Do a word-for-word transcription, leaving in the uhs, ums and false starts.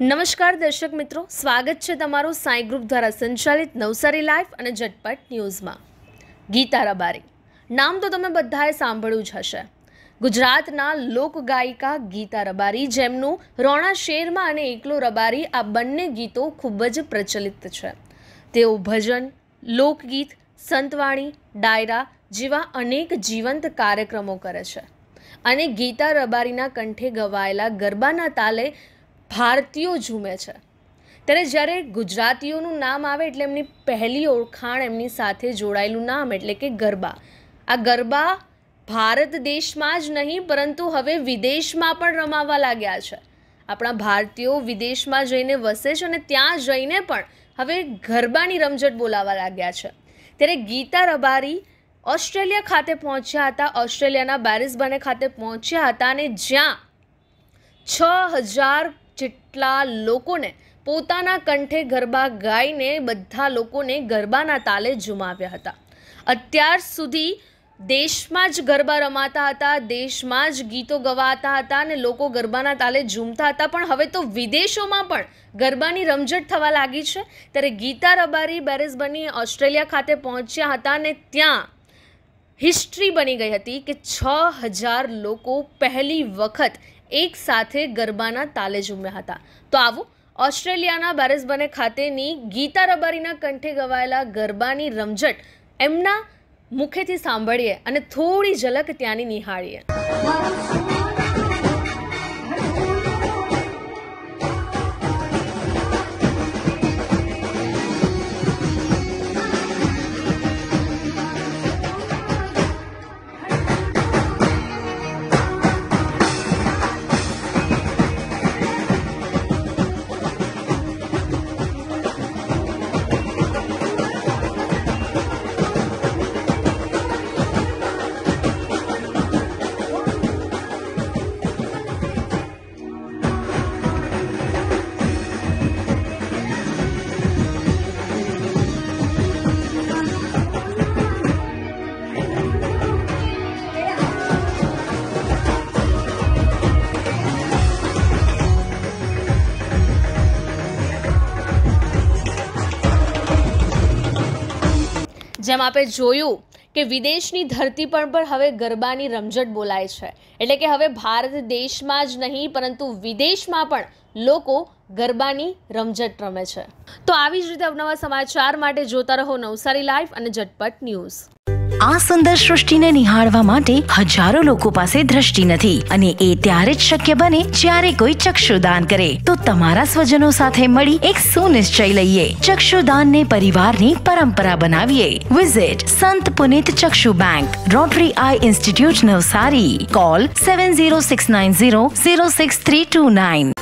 નમસ્કાર દર્શક મિત્રો, સ્વાગત છે તમારું સાઈ ગ્રુપ દ્વારા સંચાલિત નવસારી લાઈવ અને ઝટપટ ન્યૂઝમાં। ગીતા રબારી નામ તો તમે બધાએ સાંભળ્યું જ હશે। ગુજરાતના લોકગાયિકા ગીતા રબારી, જેમનું રોણા શેરમાં અને એકલો રબારી આ બંને ગીતો ખૂબ જ પ્રચલિત છે। તેઓ ભજન, લોકગીત, સંતવાણી, ડાયરા જેવા અનેક જીવંત કાર્યક્રમો કરે છે અને ગીતા રબારીના કંઠે ગવાયેલા ગરબાના તાલે ભારતીયો ઝૂમે છે। ત્યારે જ્યારે ગુજરાતીઓનું નામ આવે એટલે એમની પહેલી ઓળખાણ એમની સાથે જોડાયેલું નામ એટલે કે ગરબા। આ ગરબા ભારત દેશમાં જ નહીં પરંતુ હવે વિદેશમાં પણ રમાવા લાગ્યા છે। આપણા ભારતીયો વિદેશમાં જઈને વસે છે અને ત્યાં જઈને પણ હવે ગરબાની રમઝટ બોલાવવા લાગ્યા છે। ત્યારે ગીતા રબારી ઓસ્ટ્રેલિયા ખાતે પહોંચ્યા હતા, ઓસ્ટ્રેલિયાના બેરિસબને ખાતે પહોંચ્યા હતા અને જ્યાં છ હજાર જેટલા લોકોને પોતાના કંઠે ગરબા ગાઈને બધા લોકોને ગરબાના તાલે ઝુમાવ્યા હતા। અત્યાર સુધી દેશમાં જ ગરબા રમાતા હતા, દેશમાં જ ગીતો ગવાતા હતા અને લોકો ગરબાના તાલે ઝૂમતા હતા, પણ હવે તો વિદેશોમાં પણ ગરબાની રમઝટ થવા લાગી છે। ત્યારે ગીતા રબારી બેરિસબની ઓસ્ટ્રેલિયા ખાતે પહોંચ્યા હતા અને ત્યાં હિસ્ટ્રી બની ગઈ હતી કે છ હજાર લોકો પહેલી વખત એક સાથે ગરબાના તાલે ઝૂમ્યા હતા। તો આવો ઓસ્ટ્રેલિયાના બેરિસબને ખાતેની ગીતા રબારીના કંઠે ગવાયેલા ગરબાની રમઝટ એમના મુખેથી સાંભળીએ અને થોડી ઝલક ત્યાંની નિહાળીએ। જેમ આપે જોયું કે વિદેશની ધરતી પર પણ હવે ગરબાની રમઝટ બોલાય છે, એટલે કે હવે ભારત દેશમાં જ નહીં પરંતુ વિદેશમાં પણ લોકો ગરબાની રમઝટ રમે છે। તો આવી જ રીતે અવનવા સમાચાર માટે જોતા રહો નવસારી લાઈવ અને ઝટપટ ન્યૂઝ। આ સુંદર સૃષ્ટિને નિહાળવા માટે હજારો લોકો પાસે દ્રષ્ટિ નથી અને એ ત્યારે જ શક્ય બને જ્યારે કોઈ ચક્ષુદાન કરે। તો તમારા સ્વજનો સાથે મળી એક સુનિશ્ચય લઈએ, ચક્ષુદાનને પરિવારની પરંપરા બનાવીએ। Visit Sant Punit Chakshu bank, rotary eye institute Navsari. Call seven zero six nine zero zero six three two nine.